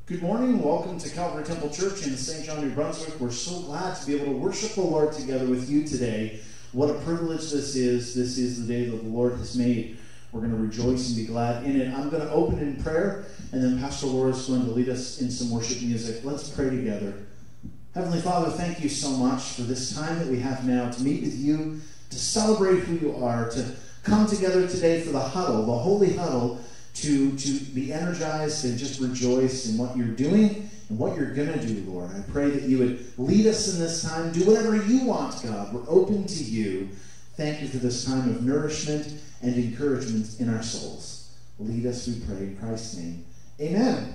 Good morning. Welcome to Calvary Temple Church in St. John, New Brunswick. We're so glad to be able to worship the Lord together with you today. What a privilege this is. This is the day that the Lord has made. We're going to rejoice and be glad in it. I'm going to open in prayer, and then Pastor Laura is going to lead us in some worship music. Let's pray together. Heavenly Father, thank you so much for this time that we have now to meet with you, to celebrate who you are, to come together today for the huddle, the holy huddle, to be energized and just rejoice in what you're doing and what you're going to do, Lord. I pray that you would lead us in this time. Do whatever you want, God. We're open to you. Thank you for this time of nourishment and encouragement in our souls. Lead us, we pray, in Christ's name. Amen.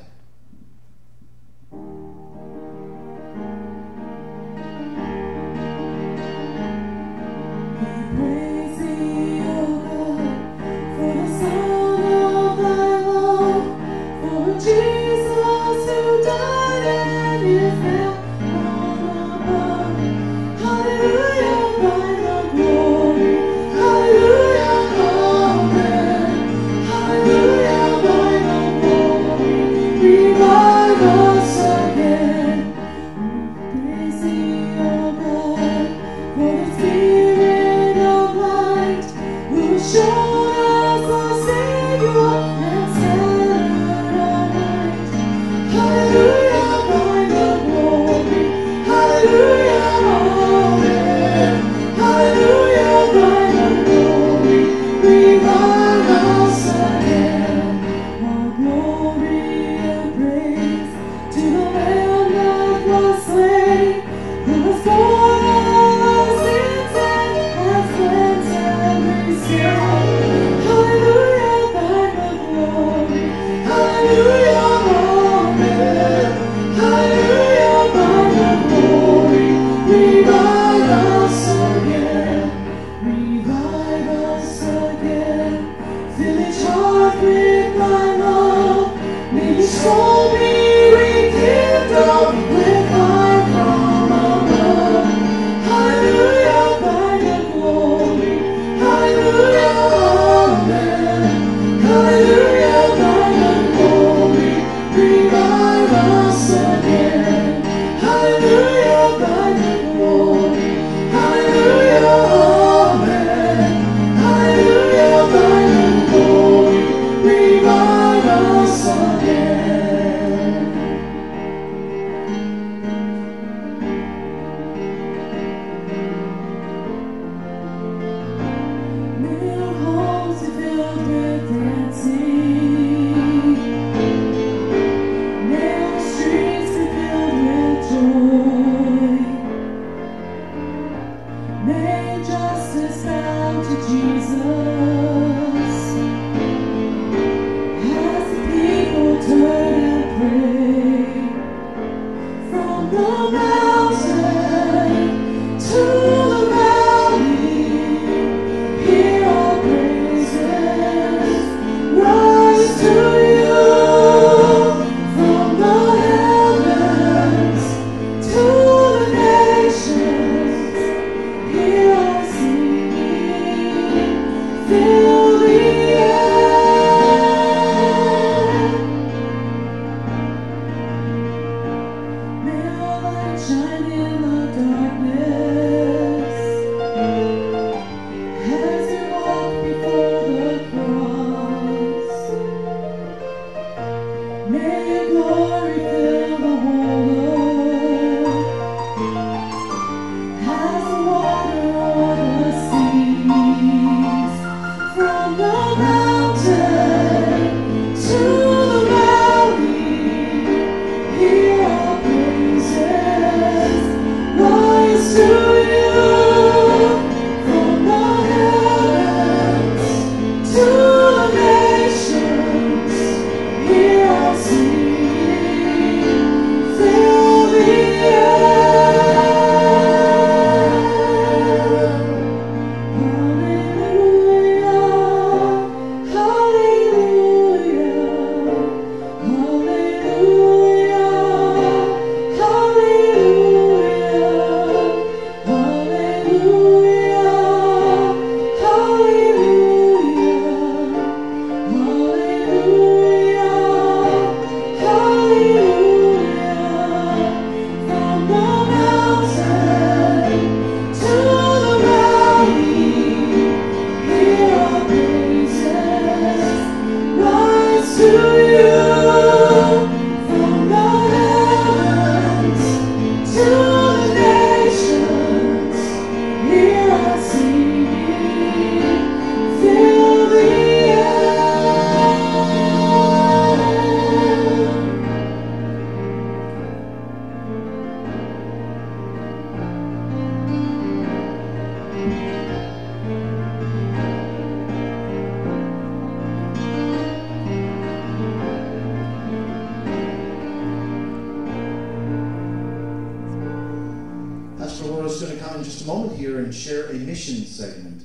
Feel a moment here and share a mission segment.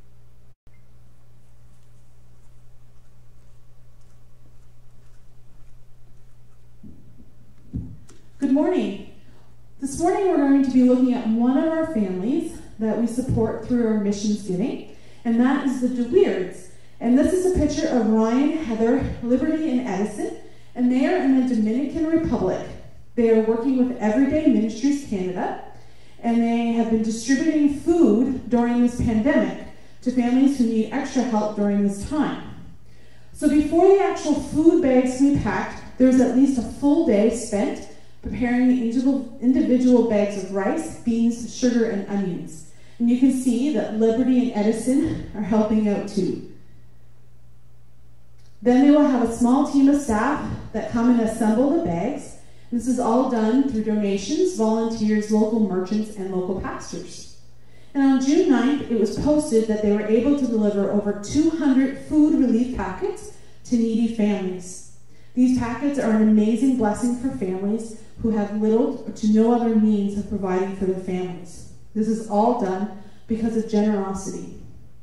Good morning. This morning we're going to be looking at one of our families that we support through our missions giving, and that is the DeWeerds. And this is a picture of Ryan, Heather, Liberty, and Edison, and they are in the Dominican Republic. They are working with Everyday Ministries Canada, and they have been distributing food during this pandemic to families who need extra help during this time. So before the actual food bags can be packed, there's at least a full day spent preparing the individual bags of rice, beans, sugar, and onions. And you can see that Liberty and Edison are helping out too. Then they will have a small team of staff that come and assemble the bags. This is all done through donations, volunteers, local merchants, and local pastors. And on June 9th, it was posted that they were able to deliver over 200 food relief packets to needy families. These packets are an amazing blessing for families who have little or to no other means of providing for their families. This is all done because of generosity.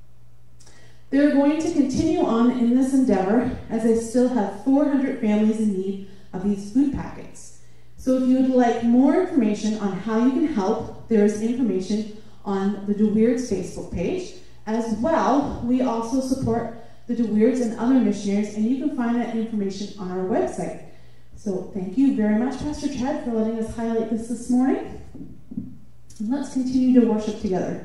They're going to continue on in this endeavor as they still have 400 families in need of these food packets. So if you would like more information on how you can help, there is information on the DeWeerds Facebook page. As well, we also support the DeWeerds and other missionaries, and you can find that information on our website. So thank you very much, Pastor Chad, for letting us highlight this morning. And let's continue to worship together.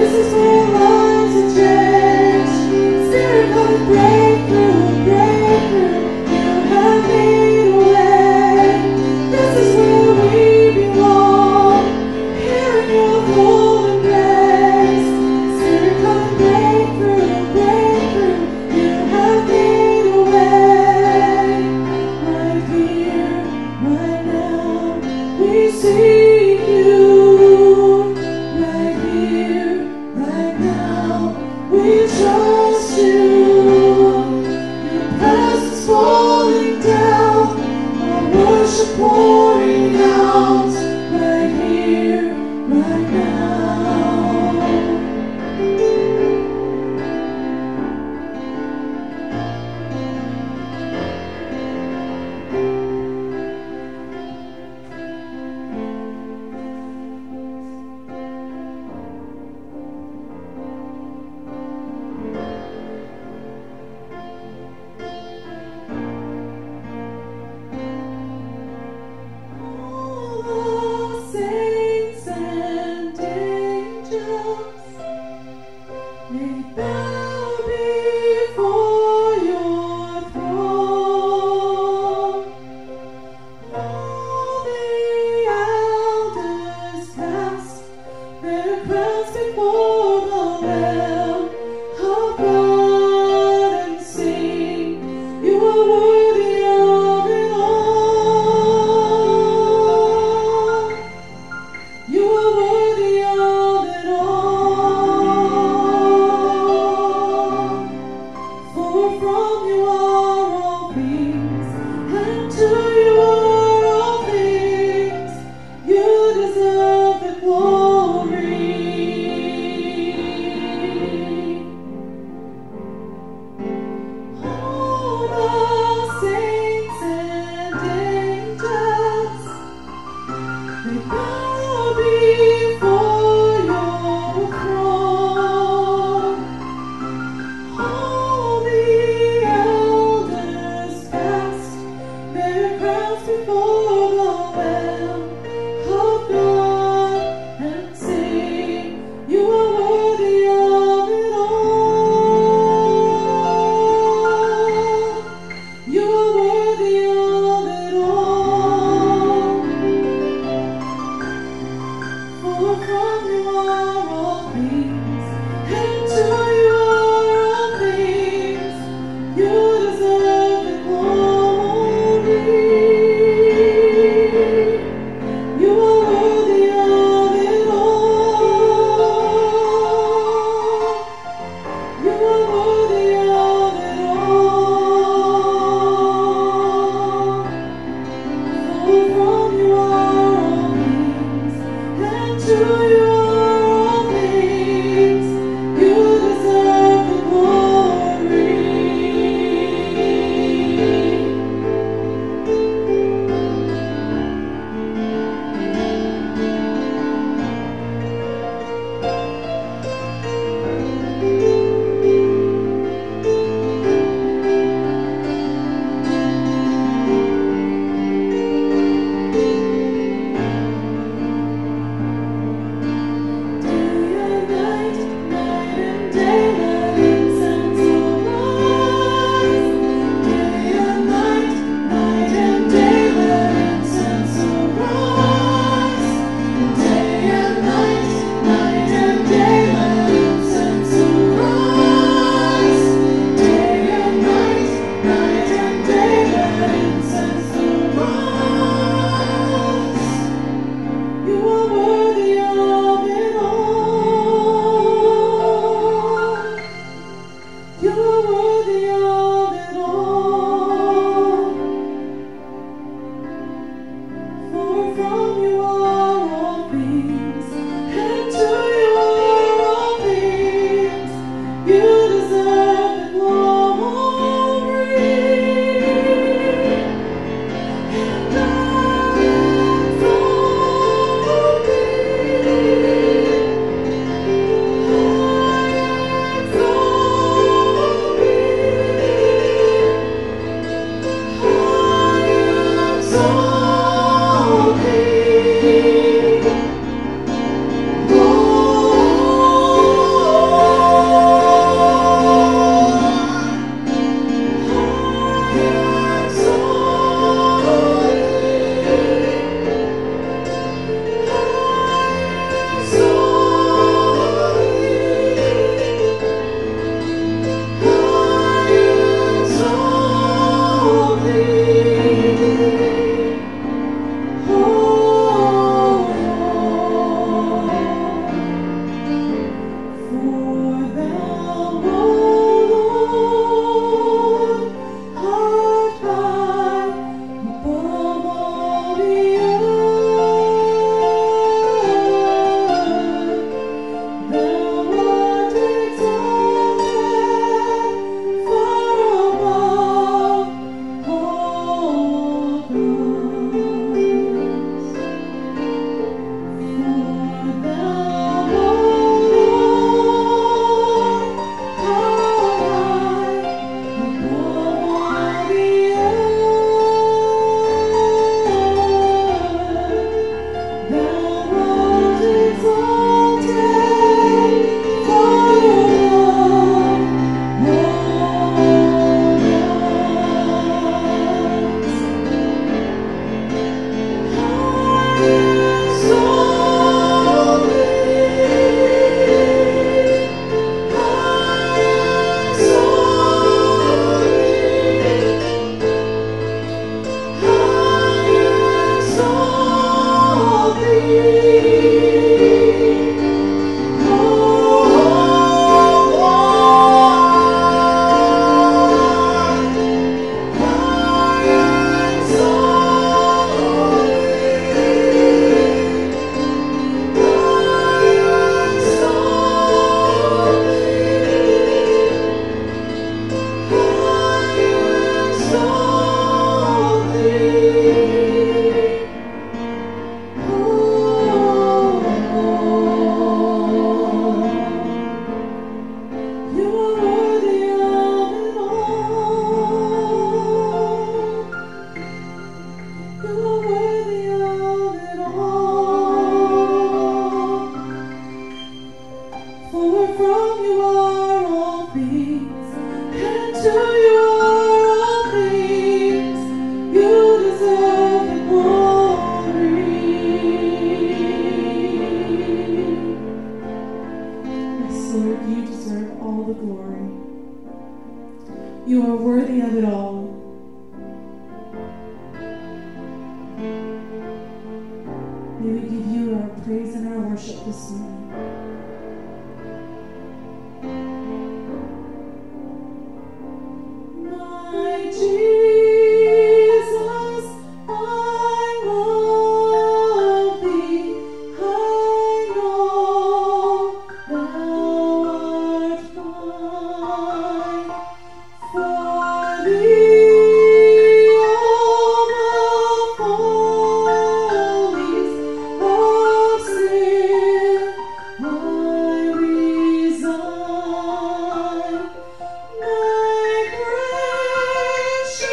Breakthrough, breakthrough. worthy of it all. May we give you our praise and our worship this morning. My Jesus, I love thee. I know thou art mine. For thee all the follies of sin I resign. My precious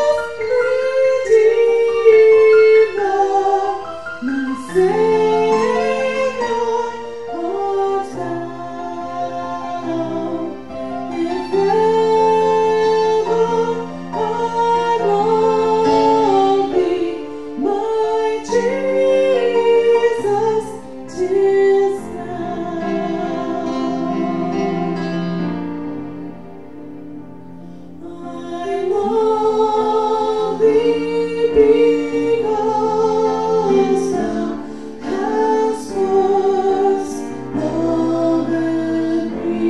Redeemer, my Savior art thou. If ever I love thee, my Jesus, 'tis now. I love thee because thou hast first loved me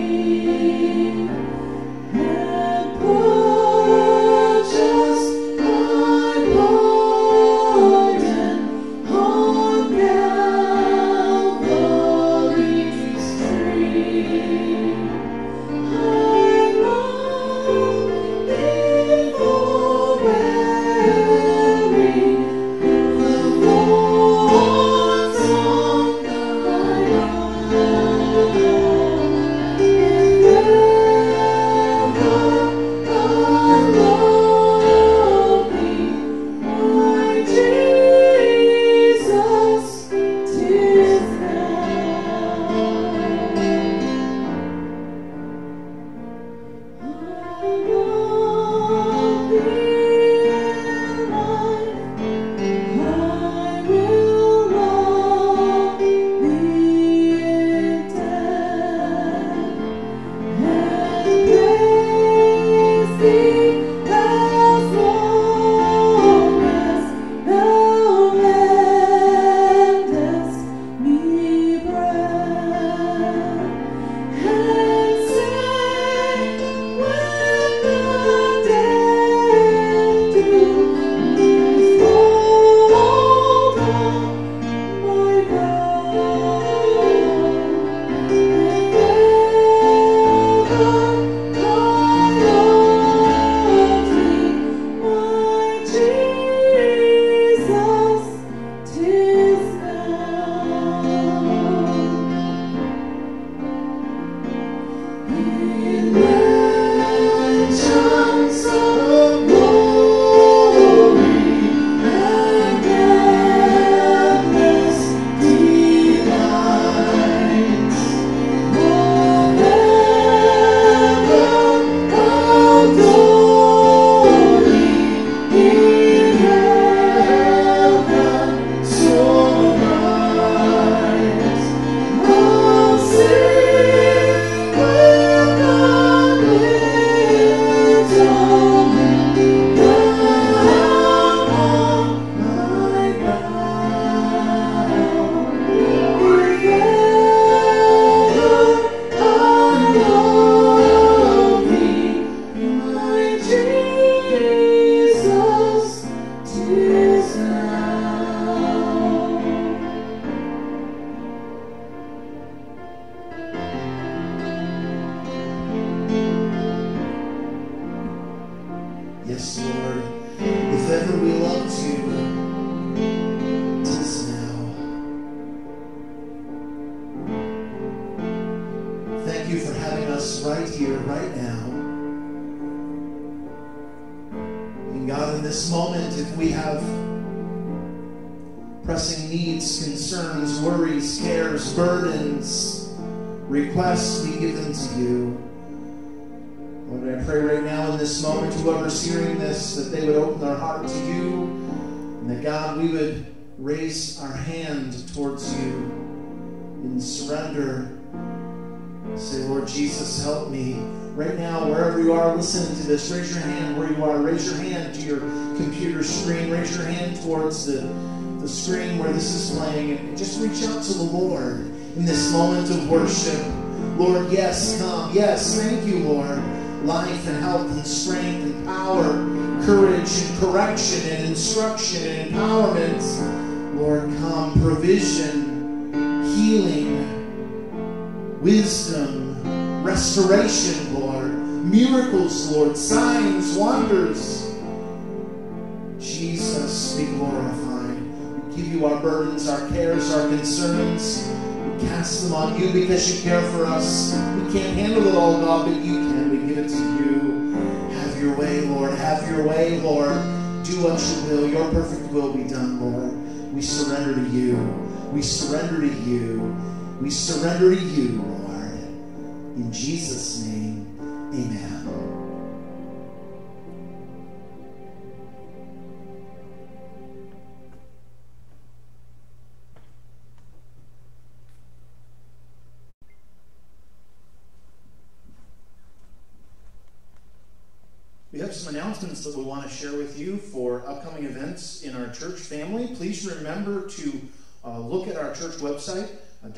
and purchased my pardon on Calvary's tree. I love thee forever, the thorns on thy brow. If ever I love thee, my Jesus, 'tis now. I love thee in life, I will love thee in death, and praise thee as long as thou lendest me breath, and say when the dead dews fall down my brow. If ever I love thee, my Jesus, 'tis now. In mansions of glory and endless delights, forever of glory in heaven so bright, I'll sing with the little men down on my brow. If ever I love thee, my Jesus, 'tis now. Yes, Lord. If ever we loved you, 'tis now. Thank you for having us right here, right now. And God, in this moment, if we have pressing needs, concerns, worries, cares, burdens, requests, we give them to you. Lord, I pray right now in this moment, whoever's hearing this, that they would open their heart to you, and that, God, we would raise our hand towards you in surrender Say, Lord Jesus, help me. Right now, wherever you are listening to this, raise your hand where you are. Raise your hand to your computer screen. Raise your hand towards the screen where this is playing. And just reach out to the Lord in this moment of worship. Lord, yes, come. Yes, thank you, Lord. Life and health and strength and power, courage and correction and instruction and empowerment. Lord, come. Provision, healing, wisdom, restoration, Lord. Miracles, Lord. Signs, wonders. Jesus, be glorified. We give you our burdens, our cares, our concerns. We cast them on you because you care for us. We can't handle it all, God, but you can. We give it to you. Have your way, Lord. Have your way, Lord. Do what you will. Your perfect will be done, Lord. We surrender to you. We surrender to you. We surrender to you, Lord. In Jesus' name, amen. We have some announcements that we want to share with you for upcoming events in our church family. Please remember to look at our church website,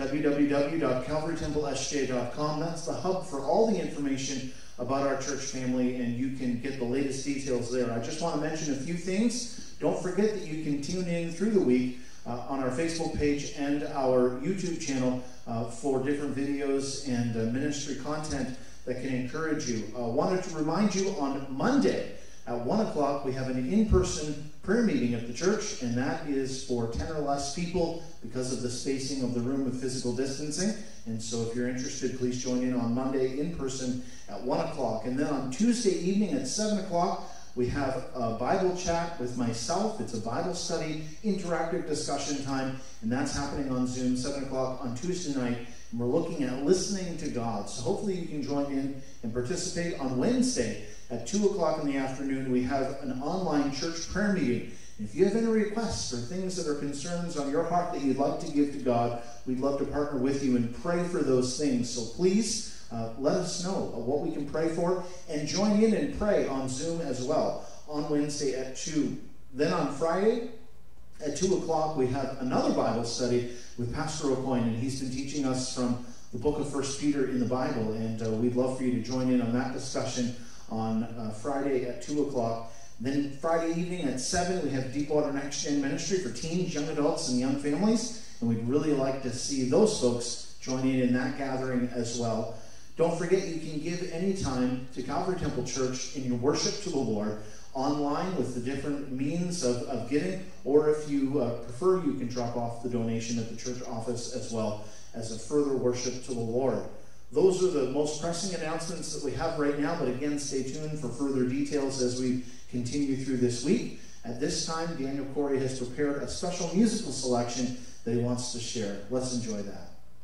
www.calvarytemplesj.com. That's the hub for all the information about our church family, and you can get the latest details there. I just want to mention a few things. Don't forget that you can tune in through the week on our Facebook page and our YouTube channel for different videos and ministry content that can encourage you. Wanted to remind you on Monday at 1 o'clock we have an in-person prayer meeting at the church, and that is for 10 or less people because of the spacing of the room with physical distancing. And so if you're interested, please join in on Monday in person at 1 o'clock. And then on Tuesday evening at 7 o'clock we have a Bible chat with myself. It's a Bible study, interactive discussion time, and that's happening on Zoom, 7 o'clock on Tuesday night. And we're looking at listening to God. So hopefully you can join in and participate. On Wednesday at 2 o'clock in the afternoon, we have an online church prayer meeting. And if you have any requests or things that are concerns on your heart that you'd like to give to God, we'd love to partner with you and pray for those things. So please let us know what we can pray for, and join in and pray on Zoom as well on Wednesday at 2. Then on Friday at 2 o'clock, we have another Bible study with Pastor O'Coin, and he's been teaching us from the book of 1 Peter in the Bible, and we'd love for you to join in on that discussion on Friday at 2 o'clock. Then Friday evening at 7, we have Deepwater Next Gen Ministry for teens, young adults, and young families, and we'd really like to see those folks join in that gathering as well. Don't forget, you can give any time to Calvary Temple Church in your worship to the Lord online with the different means of giving, or if you prefer, you can drop off the donation at the church office as well as a further worship to the Lord. Those are the most pressing announcements that we have right now, but again, stay tuned for further details as we continue through this week. At this time, Daniel Corey has prepared a special musical selection that he wants to share. Let's enjoy that.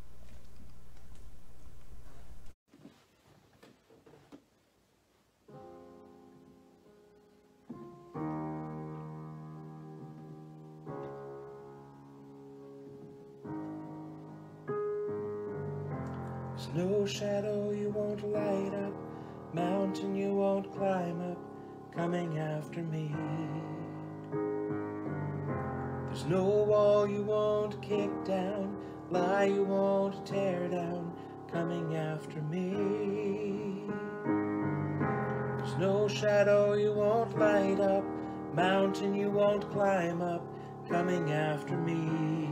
There's no shadow you won't light up, mountain you won't climb up, coming after me. There's no wall you won't kick down, lie you won't tear down, coming after me. There's no shadow you won't light up, mountain you won't climb up, coming after me.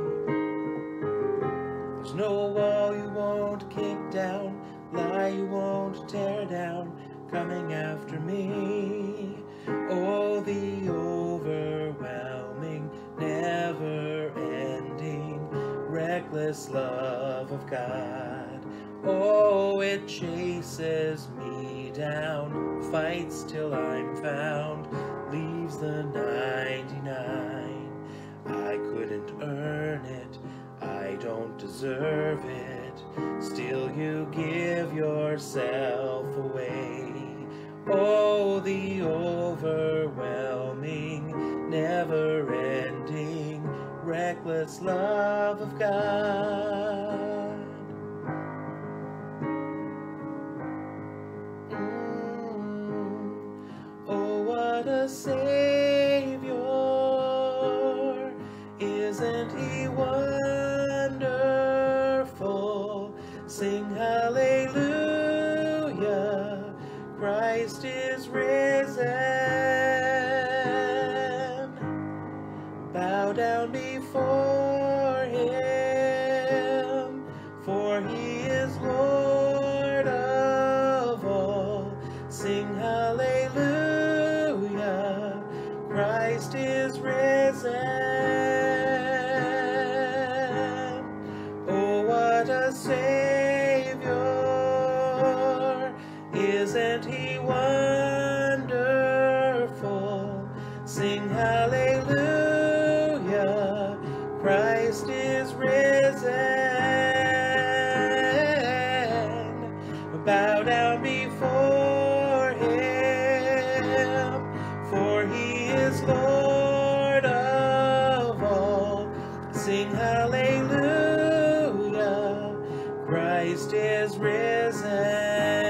There's no wall you won't kick down, lie you won't tear down, coming after me. Oh, the overwhelming, never-ending, reckless love of God. Oh, it chases me down, fights till I'm found, leaves the 99. I couldn't earn it, I don't deserve it, still you give yourself away. Oh, the overwhelming, never-ending, reckless love of God. Savior! Isn't he wonderful? Sing hallelujah, Christ is risen. Bow down before him, for he is Lord of all. Sing hallelujah, Christ is risen. Oh, what a Savior! Isn't he wonderful? Sing hallelujah, Christ is risen. Bow down before him, for he is Lord of all. Sing hallelujah, Christ is risen.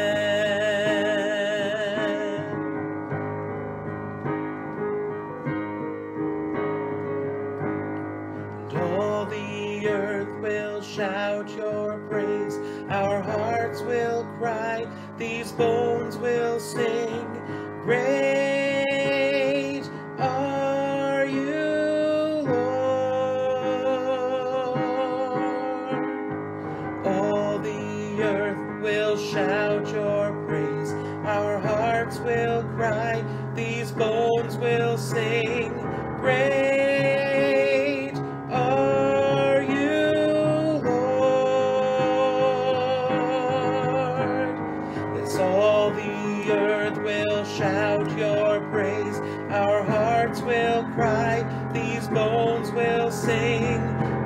All the earth will shout your praise, our hearts will cry, these bones will sing, great are you, Lord. All the earth will shout your praise, our hearts will cry, these bones will sing, great are you, Lord. Yes, all the earth will shout your praise, our hearts will cry, these bones will sing,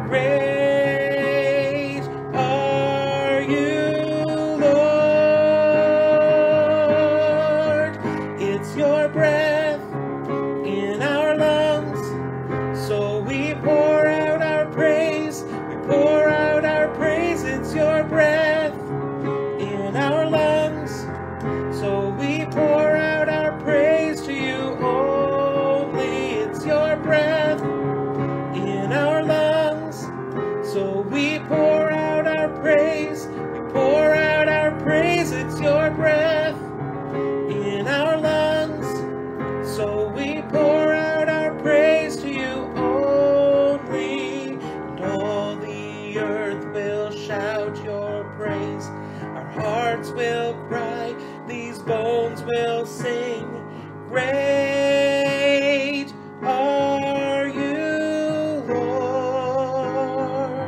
great are you, Lord. It's your breath in our lungs, so we pour out our praise, we pour out our praise. It's your breath in our lungs, so we pour out our praise to you only. It's your breath in our lungs, so we pour out our praise, we pour out our praise. It's your breath in our lungs, so we pour out our praise to you only. And all the earth will shout your praise, our hearts will cry, these bones will sing, great are you, Lord.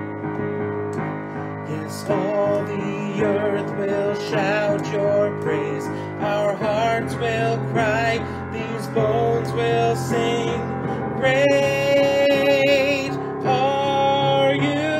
Yes, all the earth will shout your praise, our hearts will cry, these bones will sing, great are you,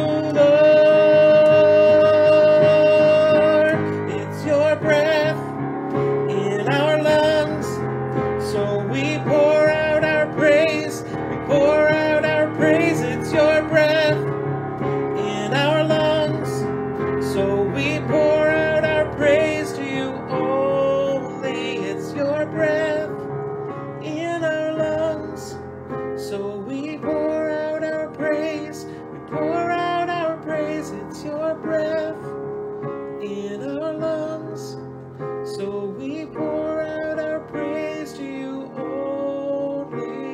Lord. It's your breath in our lungs, so we pour out our praise, we pour out our praise. It's your breath in our lungs, so we pour out our praise to you only. It's your breath in our lungs, so we pour out our praise, we pour out our praise. It's your breath in our lungs, so we pour out our praise to you only.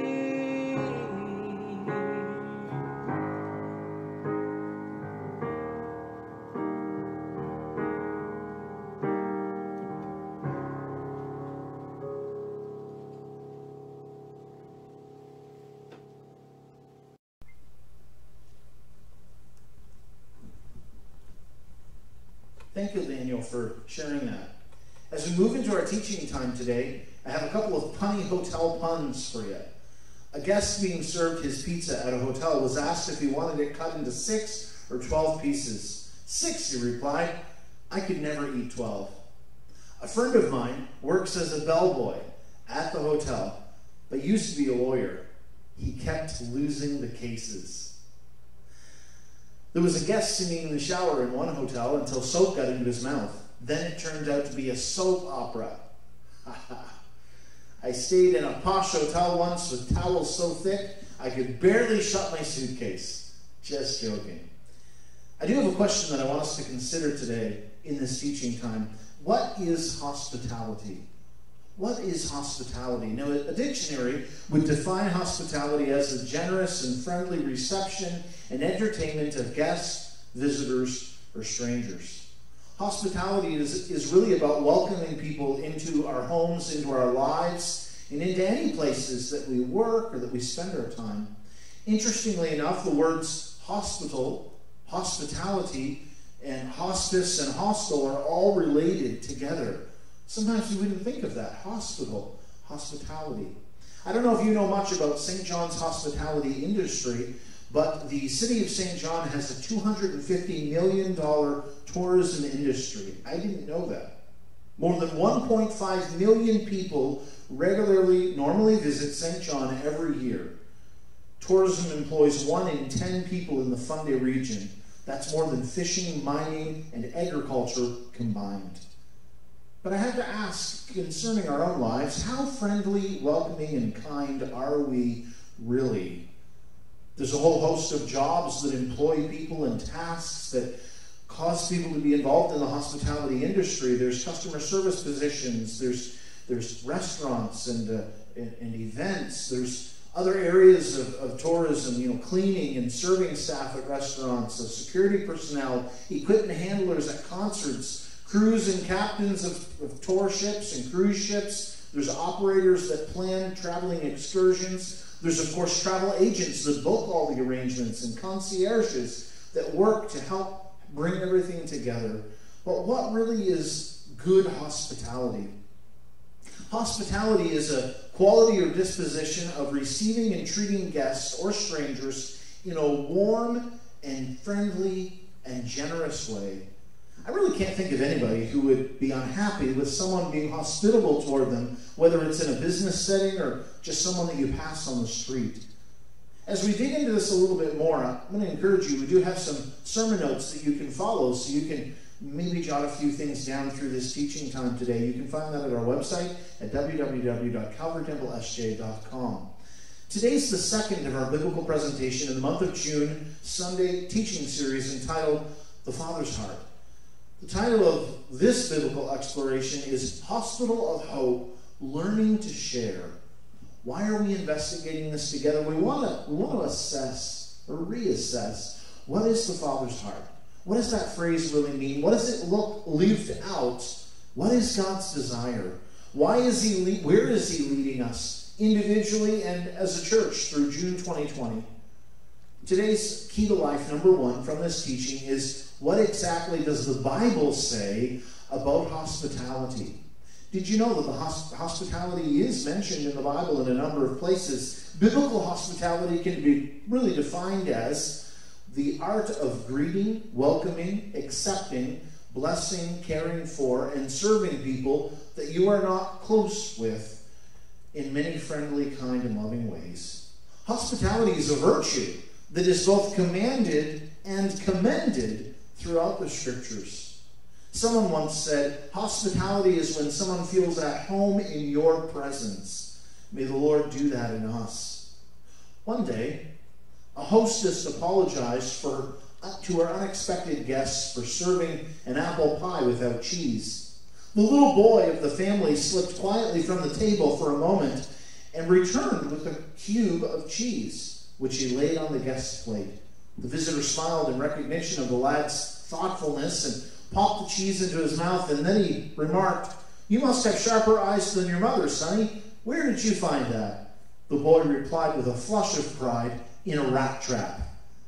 Thank you, Daniel, for sharing that. As we move into our teaching time today, I have a couple of punny hotel puns for you. A guest being served his pizza at a hotel was asked if he wanted it cut into 6 or 12 pieces. 6, he replied. I could never eat 12. A friend of mine works as a bellboy at the hotel, but used to be a lawyer. He kept losing the cases. There was a guest singing in the shower in one hotel until soap got into his mouth. Then it turned out to be a soap opera. I I stayed in a posh hotel once with towels so thick I could barely shut my suitcase. Just joking. I do have a question that I want us to consider today in this teaching time. What is hospitality? What is hospitality? Now, a dictionary would define hospitality as a generous and friendly reception and entertainment of guests, visitors, or strangers. Hospitality is really about welcoming people into our homes, into our lives, and into any places that we work or that we spend our time. Interestingly enough, the words hospital, hospitality, and hospice and hostel are all related together. Sometimes we wouldn't think of that. Hospital, hospitality. I don't know if you know much about St. John's hospitality industry, but the city of St. John has a $250 million tourism industry. I didn't know that. More than 1.5 million people normally visit St. John every year. Tourism employs 1 in 10 people in the Fundy region. That's more than fishing, mining, and agriculture combined. But I have to ask, concerning our own lives, how friendly, welcoming, and kind are we really? There's a whole host of jobs that employ people and tasks that cause people to be involved in the hospitality industry. There's customer service positions, there's restaurants and events, there's other areas of tourism, cleaning and serving staff at restaurants, security personnel, equipment handlers at concerts, crews and captains of tour ships and cruise ships. There's operators that plan traveling excursions. There's, of course, travel agents that book all the arrangements and concierges that work to help bring everything together. But what really is good hospitality? Hospitality is a quality or disposition of receiving and treating guests or strangers in a warm and friendly and generous way. I really can't think of anybody who would be unhappy with someone being hospitable toward them, whether it's in a business setting or just someone that you pass on the street. As we dig into this a little bit more, I'm going to encourage you, we do have some sermon notes that you can follow, so you can maybe jot a few things down through this teaching time today. You can find that at our website at www.calvarytemplesj.com. Today's the second of our biblical presentation in the month of June Sunday teaching series entitled The Father's Heart. The title of this biblical exploration is Hospital of Hope, Learning to Share. Why are we investigating this together? We want to assess or reassess, what is the Father's heart? What does that phrase really mean? What does it look lived out? What is God's desire? Where is He leading us individually and as a church through June 2020? Today's key to life, number 1, from this teaching is, what exactly does the Bible say about hospitality? Did you know that the hospitality is mentioned in the Bible in a number of places? Biblical hospitality can be really defined as the art of greeting, welcoming, accepting, blessing, caring for, and serving people that you are not close with in many friendly, kind, and loving ways. Hospitality is a virtue that is both commanded and commended throughout the Scriptures. Someone once said, hospitality is when someone feels at home in your presence. May the Lord do that in us. One day, a hostess apologized to our unexpected guests for serving an apple pie without cheese. The little boy of the family slipped quietly from the table for a moment and returned with a cube of cheese, which he laid on the guest's plate. The visitor smiled in recognition of the lad's thoughtfulness and popped the cheese into his mouth, and then he remarked, "You must have sharper eyes than your mother, sonny. Where did you find that?" The boy replied with a flush of pride, "In a rat trap."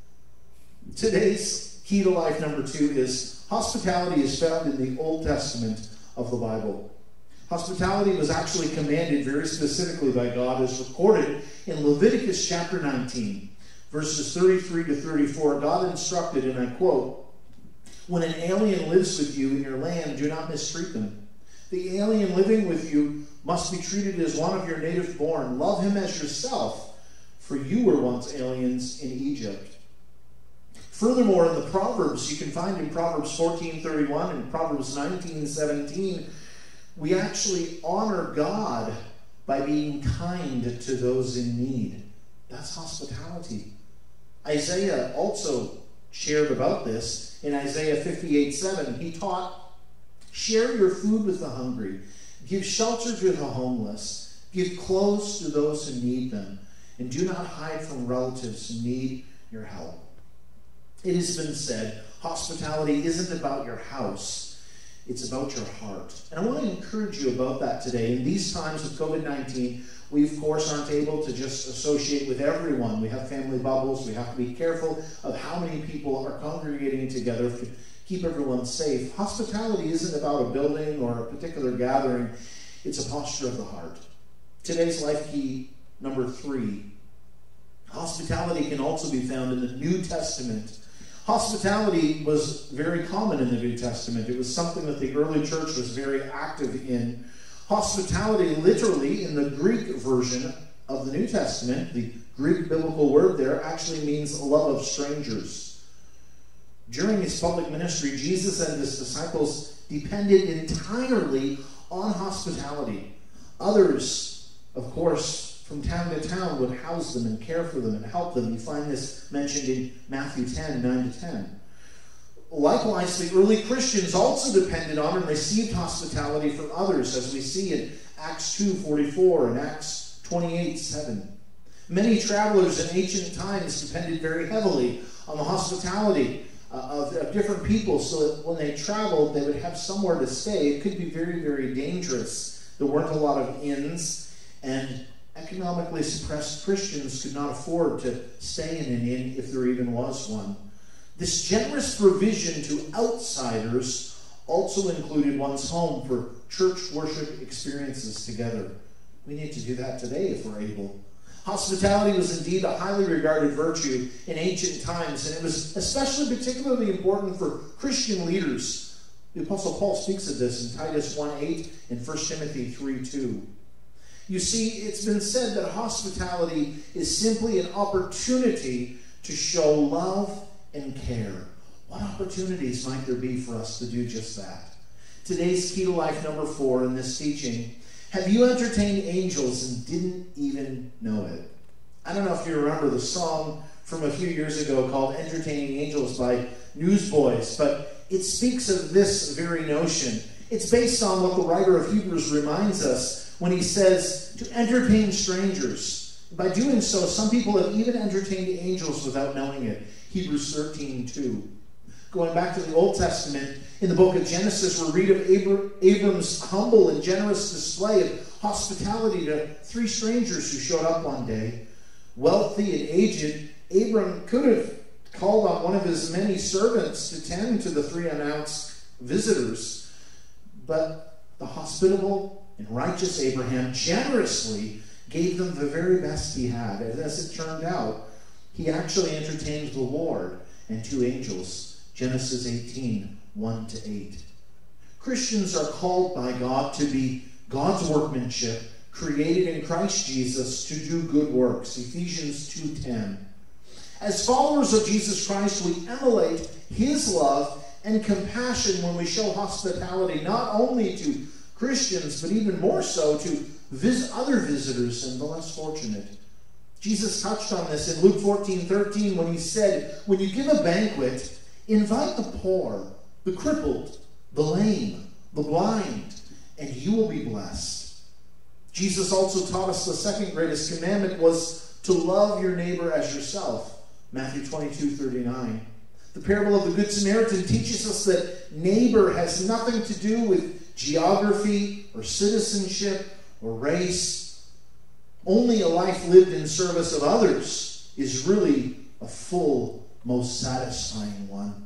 Today's key to life, number 2, is hospitality is found in the Old Testament of the Bible. Hospitality was actually commanded very specifically by God, as recorded in Leviticus chapter 19. Verses 33 to 34, God instructed, and I quote, "When an alien lives with you in your land, do not mistreat them. The alien living with you must be treated as one of your native born. Love him as yourself, for you were once aliens in Egypt." Furthermore, in the Proverbs, you can find in Proverbs 14:31 and Proverbs 19:17, we actually honor God by being kind to those in need. That's hospitality. Isaiah also shared about this in Isaiah 58:7. He taught, "Share your food with the hungry, give shelter to the homeless, give clothes to those who need them, and do not hide from relatives who need your help." It has been said, hospitality isn't about your house, it's about your heart. And I want to encourage you about that today. In these times of COVID-19, we of course aren't able to just associate with everyone. We have family bubbles. We have to be careful of how many people are congregating together to keep everyone safe. Hospitality isn't about a building or a particular gathering. It's a posture of the heart. Today's life key number 3. Hospitality can also be found in the New Testament. Hospitality was very common in the New Testament. It was something that the early church was very active in. Hospitality, literally, in the Greek version of the New Testament, the Greek biblical word there actually means love of strangers. During his public ministry, Jesus and his disciples depended entirely on hospitality. Others, of course, from town to town would house them and care for them and help them. You find this mentioned in Matthew 10, 9-10. Likewise, the early Christians also depended on and received hospitality from others, as we see in Acts 2:44 and Acts 28:7. Many travelers in ancient times depended very heavily on the hospitality of different people, so that when they traveled, they would have somewhere to stay. It could be very, very dangerous. There weren't a lot of inns, and economically suppressed Christians could not afford to stay in an inn if there even was one. This generous provision to outsiders also included one's home for church worship experiences together. We need to do that today if we're able. Hospitality was indeed a highly regarded virtue in ancient times, and it was especially particularly important for Christian leaders. The Apostle Paul speaks of this in Titus 1:8 and 1 Timothy 3:2. You see, it's been said that hospitality is simply an opportunity to show love and care. What opportunities might there be for us to do just that? Today's key to life number 4 in this teaching: have you entertained angels and didn't even know it? I don't know if you remember the song from a few years ago called "Entertaining Angels" by Newsboys, but it speaks of this very notion. It's based on what the writer of Hebrews reminds us when he says to entertain strangers. By doing so, some people have even entertained angels without knowing it. Hebrews 13:2. Going back to the Old Testament, in the book of Genesis, we read of Abram's humble and generous display of hospitality to 3 strangers who showed up one day. Wealthy and aged, Abram could have called on one of his many servants to tend to the 3 unannounced visitors, but the hospitable and righteous Abraham generously gave them the very best he had. As it turned out, he actually entertained the Lord and 2 angels. Genesis 18:1-8. Christians are called by God to be God's workmanship, created in Christ Jesus to do good works. Ephesians 2:10. As followers of Jesus Christ, we emulate his love and compassion when we show hospitality not only to Christians, but even more so to other visitors and the less fortunate. Jesus touched on this in Luke 14:13 when he said, when you give a banquet, invite the poor, the crippled, the lame, the blind, and you will be blessed. Jesus also taught us the second greatest commandment was to love your neighbor as yourself. Matthew 22:39. The parable of the Good Samaritan teaches us that neighbor has nothing to do with geography or citizenship or race. Only a life lived in service of others is really a full, most satisfying one.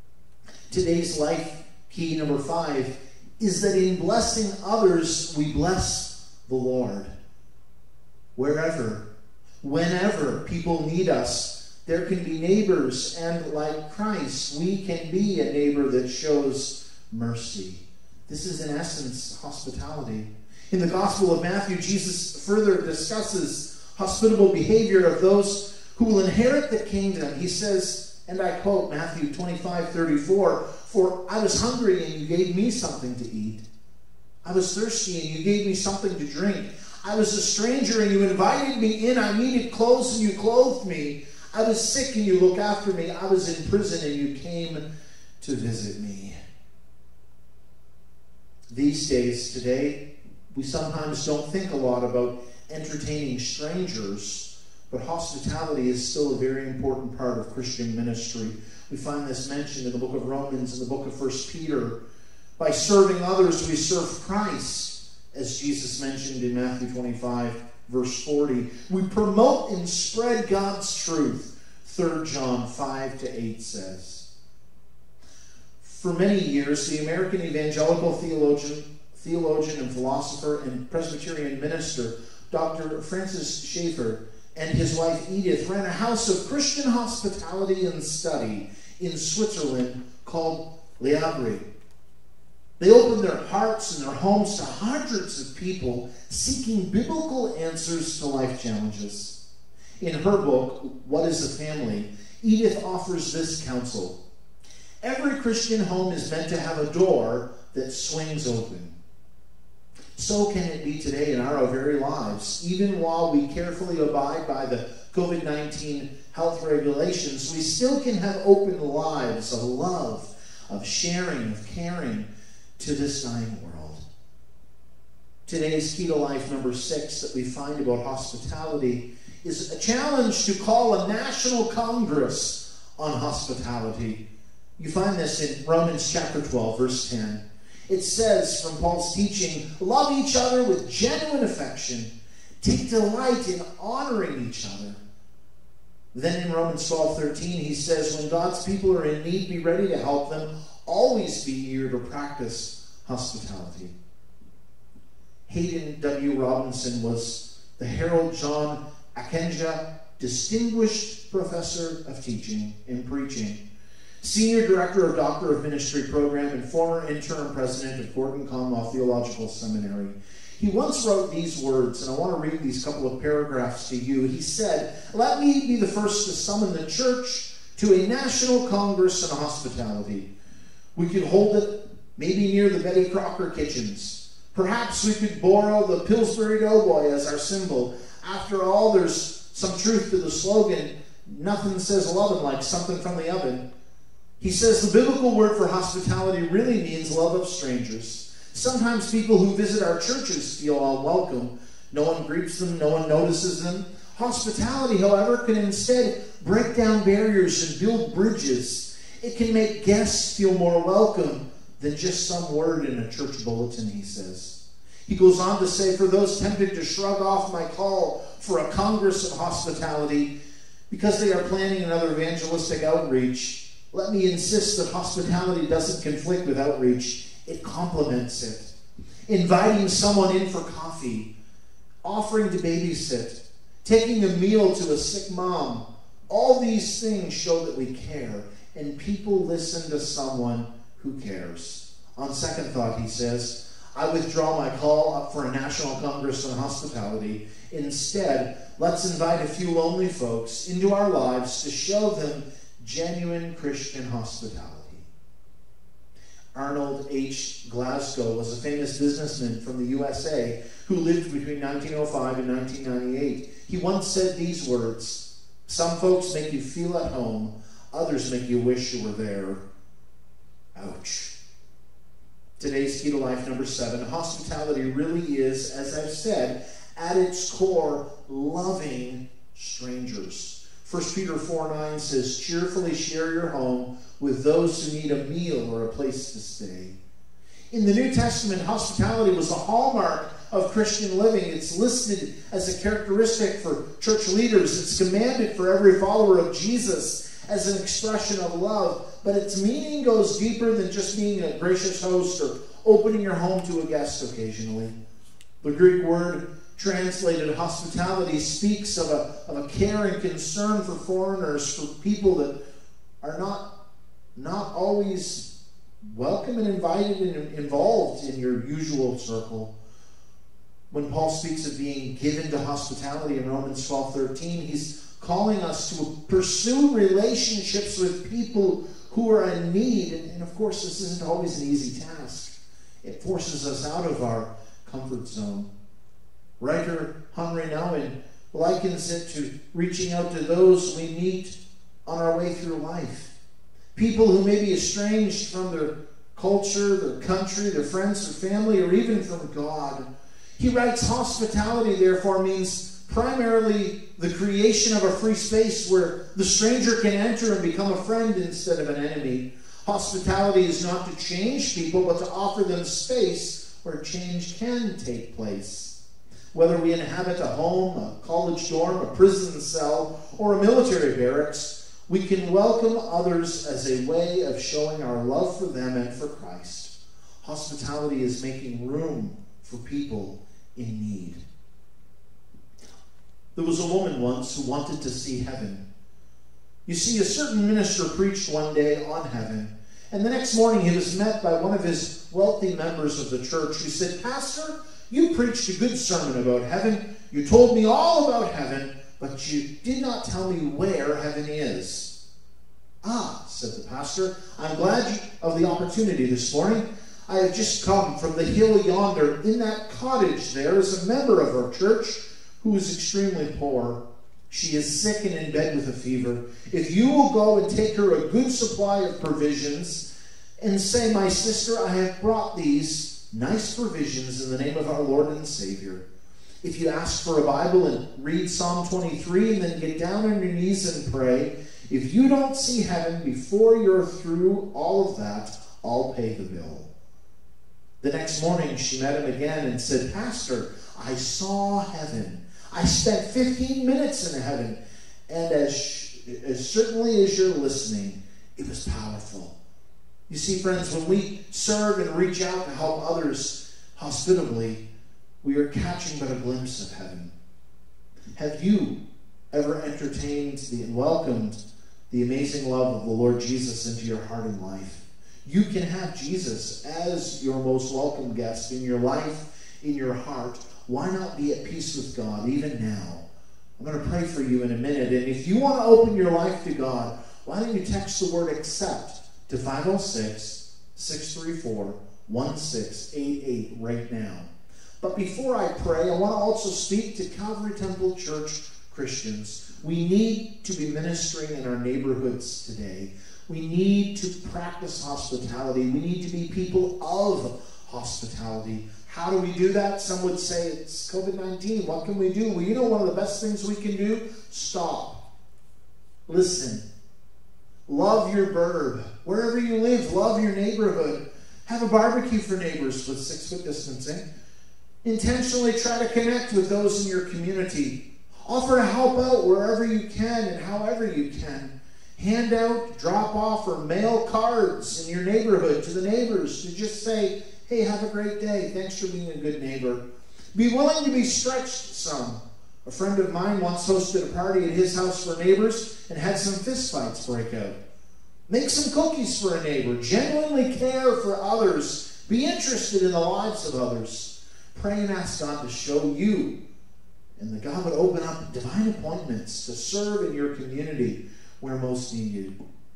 Today's life key number 5 is that in blessing others, we bless the Lord. Wherever, whenever people need us, there can be neighbors, and like Christ, we can be a neighbor that shows mercy. This is, in essence, hospitality. In the Gospel of Matthew, Jesus further discusses hospitable behavior of those who will inherit the kingdom. He says, and I quote Matthew 25:34, "For I was hungry and you gave me something to eat. I was thirsty and you gave me something to drink. I was a stranger and you invited me in. I needed clothes and you clothed me. I was sick and you looked after me. I was in prison and you came to visit me. These days, today, we sometimes don't think a lot about entertaining strangers, but hospitality is still a very important part of Christian ministry. We find this mentioned in the book of Romans and the book of 1 Peter. By serving others, we serve Christ, as Jesus mentioned in Matthew 25, verse 40. We promote and spread God's truth, 3 John 5-8 says. For many years, the American evangelical theologian and philosopher and Presbyterian minister, Dr. Francis Schaeffer, and his wife Edith ran a house of Christian hospitality and study in Switzerland called L'Abri. They opened their hearts and their homes to hundreds of people seeking biblical answers to life challenges. In her book, What is a Family?, Edith offers this counsel. Every Christian home is meant to have a door that swings open. So can it be today in our very lives. Even while we carefully abide by the COVID-19 health regulations, we still can have open lives of love, of sharing, of caring to this dying world. Today's Key to Life number 6 that we find about hospitality is a challenge to call a national congress on hospitality. You find this in Romans chapter 12, verse 10. It says from Paul's teaching, love each other with genuine affection. Take delight in honoring each other. Then in Romans 12:13, he says, when God's people are in need, be ready to help them. Always be eager to practice hospitality. Hayden W. Robinson was the Harold John Akenja Distinguished Professor of Teaching and Preaching, Senior Director of Doctor of Ministry Program, and former interim president of Gordon Conlaw Theological Seminary. He once wrote these words, and I want to read these couple of paragraphs to you. He said, let me be the first to summon the church to a national congress on hospitality. We could hold it maybe near the Betty Crocker kitchens. Perhaps we could borrow the Pillsbury Doughboy as our symbol. After all, there's some truth to the slogan, nothing says loving like something from the oven. He says the biblical word for hospitality really means love of strangers. Sometimes people who visit our churches feel unwelcome. No one greets them, no one notices them. Hospitality, however, can instead break down barriers and build bridges. It can make guests feel more welcome than just some word in a church bulletin, he says. He goes on to say, for those tempted to shrug off my call for a congress of hospitality because they are planning another evangelistic outreach, let me insist that hospitality doesn't conflict with outreach. It complements it. Inviting someone in for coffee, offering to babysit, taking a meal to a sick mom, all these things show that we care, and people listen to someone who cares. On second thought, he says, I withdraw my call up for a national congress on hospitality. Instead, let's invite a few lonely folks into our lives to show them genuine Christian hospitality. Arnold H. Glasgow was a famous businessman from the USA who lived between 1905 and 1998. He once said these words, some folks make you feel at home, others make you wish you were there. Ouch. Today's Key to Life number 7, hospitality really is, as I've said, at its core, loving strangers. 1 Peter 4:9 says, cheerfully share your home with those who need a meal or a place to stay. In the New Testament, hospitality was a hallmark of Christian living. It's listed as a characteristic for church leaders. It's commanded for every follower of Jesus as an expression of love. But its meaning goes deeper than just being a gracious host or opening your home to a guest occasionally. The Greek word translated hospitality speaks of a care and concern for foreigners, for people that are not always welcome and invited and involved in your usual circle. When Paul speaks of being given to hospitality in Romans 12:13, he's calling us to pursue relationships with people who are in need. And of course, this isn't always an easy task. It forces us out of our comfort zone. Writer Henri Nouwen likens it to reaching out to those we meet on our way through life. People who may be estranged from their culture, their country, their friends, their family, or even from God. He writes, hospitality, therefore, means primarily the creation of a free space where the stranger can enter and become a friend instead of an enemy. Hospitality is not to change people, but to offer them space where change can take place. Whether we inhabit a home, a college dorm, a prison cell, or a military barracks, we can welcome others as a way of showing our love for them and for Christ. Hospitality is making room for people in need. There was a woman once who wanted to see heaven. You see, a certain minister preached one day on heaven, and the next morning he was met by one of his wealthy members of the church who said, "Pastor, you preached a good sermon about heaven. You told me all about heaven, but you did not tell me where heaven is." "Ah," said the pastor, "I'm glad of the opportunity this morning. I have just come from the hill yonder. In that cottage there is a member of our church who is extremely poor. She is sick and in bed with a fever. If you will go and take her a good supply of provisions and say, 'My sister, I have brought these nice provisions in the name of our Lord and Savior.' If you ask for a Bible and read Psalm 23 and then get down on your knees and pray, if you don't see heaven before you're through all of that, I'll pay the bill." The next morning she met him again and said, "Pastor, I saw heaven. I spent 15 minutes in heaven, and as certainly as you're listening, it was powerful." You see, friends, when we serve and reach out to help others hospitably, we are catching but a glimpse of heaven. Have you ever entertained and welcomed the amazing love of the Lord Jesus into your heart and life? You can have Jesus as your most welcome guest in your life, in your heart. Why not be at peace with God even now? I'm going to pray for you in a minute. And if you want to open your life to God, why don't you text the word "accept" to 506-634-1688 right now. But before I pray, I want to also speak to Calvary Temple Church Christians. We need to be ministering in our neighborhoods today. We need to practice hospitality. We need to be people of hospitality. How do we do that? Some would say it's COVID-19. What can we do? Well, you know one of the best things we can do? Stop. Listen. Love your burb. Wherever you live, love your neighborhood. Have a barbecue for neighbors with 6-foot distancing. Intentionally try to connect with those in your community. Offer to help out wherever you can and however you can. Hand out, drop off, or mail cards in your neighborhood to the neighbors to just say, "Hey, have a great day. Thanks for being a good neighbor." Be willing to be stretched some. A friend of mine once hosted a party at his house for neighbors and had some fist fights break out. Make some cookies for a neighbor. Genuinely care for others. Be interested in the lives of others. Pray and ask God to show you, and that God would open up divine appointments to serve in your community where most needed.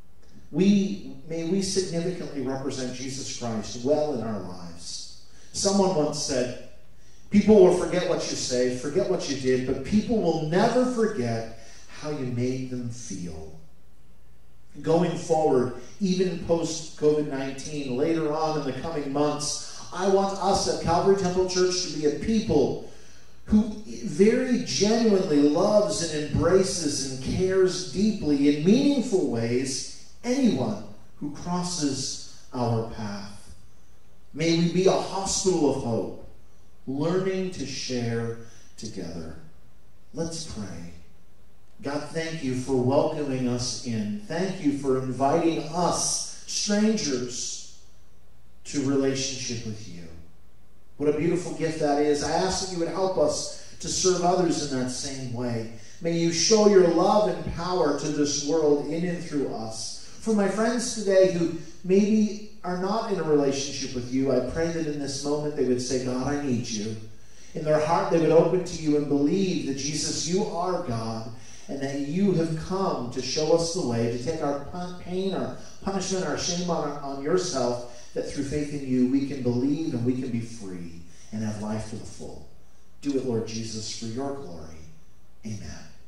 May we significantly represent Jesus Christ well in our lives. Someone once said, "People will forget what you say, forget what you did, but people will never forget how you made them feel." Going forward, even post-COVID-19, later on in the coming months, I want us at Calvary Temple Church to be a people who very genuinely loves and embraces and cares deeply in meaningful ways anyone who crosses our path. May we be a hospital of hope, learning to share together. Let's pray. God, thank you for welcoming us in. Thank you for inviting us, strangers, to relationship with you. What a beautiful gift that is. I ask that you would help us to serve others in that same way. May you show your love and power to this world in and through us. For my friends today who maybe are not in a relationship with you, I pray that in this moment they would say, "God, I need you." In their heart they would open to you and believe that, Jesus, you are God, and that you have come to show us the way, to take our pain, our punishment, our shame on yourself, that through faith in you we can believe and we can be free and have life to the full. Do it, Lord Jesus, for your glory. Amen.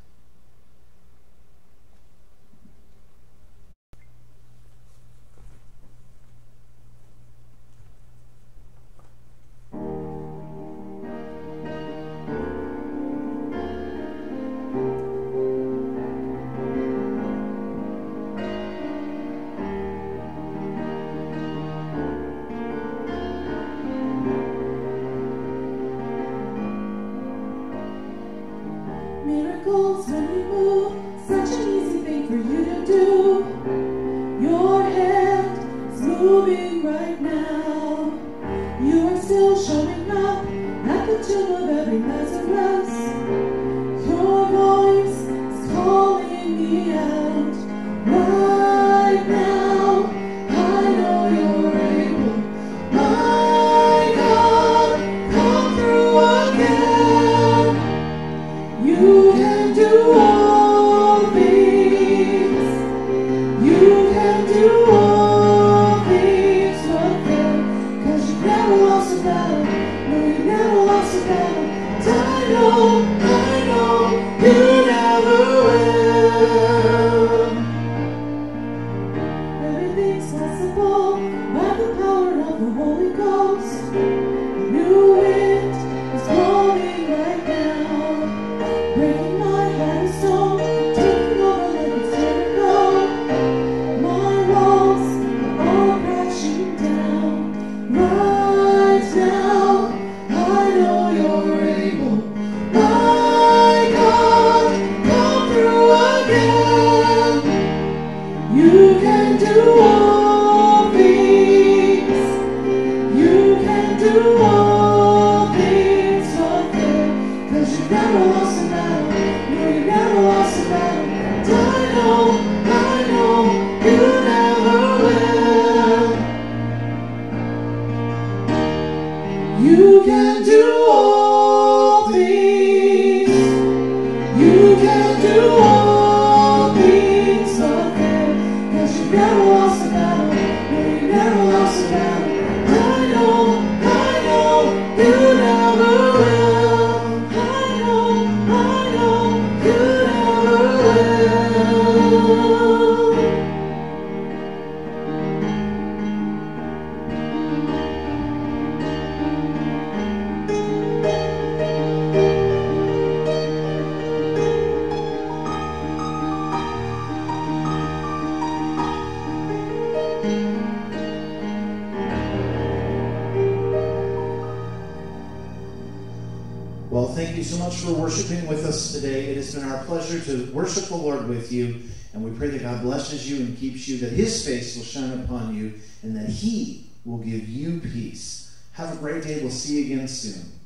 Miracles when you move, such an easy thing for you to do. Your hand is moving right now. You are still showing up at the tomb of every Lazarus. Your voice is calling me out right now. I know you're able. My God, come through again. You can do all things. You can do all things but fail. 'Cause you never lost a battle. No, you never lost a battle. And I know you never will. Everything's possible by the power of the Holy Ghost. A new wind is blowing right now, breaking my heart of stone, taking over like it's Jericho. My walls are all crashing down right now. I know you're able. My God, come through again. You can do all things. You can do all things but fail. 'Cause you never lost a battle. No, you never lost a battle. And I know you never will. You can do all things. You can do all things but fail. 'Cause you never lost a battle. No, you never lost a battle. I know you never will. I know you never will. Well, thank you so much for worshiping with us today. It has been our pleasure to worship the Lord with you, and we pray that God blesses you and keeps you, that his face will shine upon you, and that he will give you peace. Have a great day. We'll see you again soon.